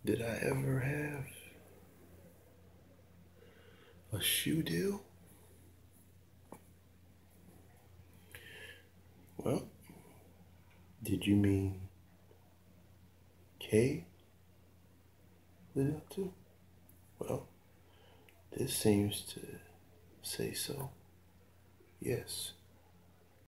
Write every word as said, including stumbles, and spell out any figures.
Did I ever have a shoe deal? Well, did you mean Kay lit up too? Well, this seems to say so. Yes.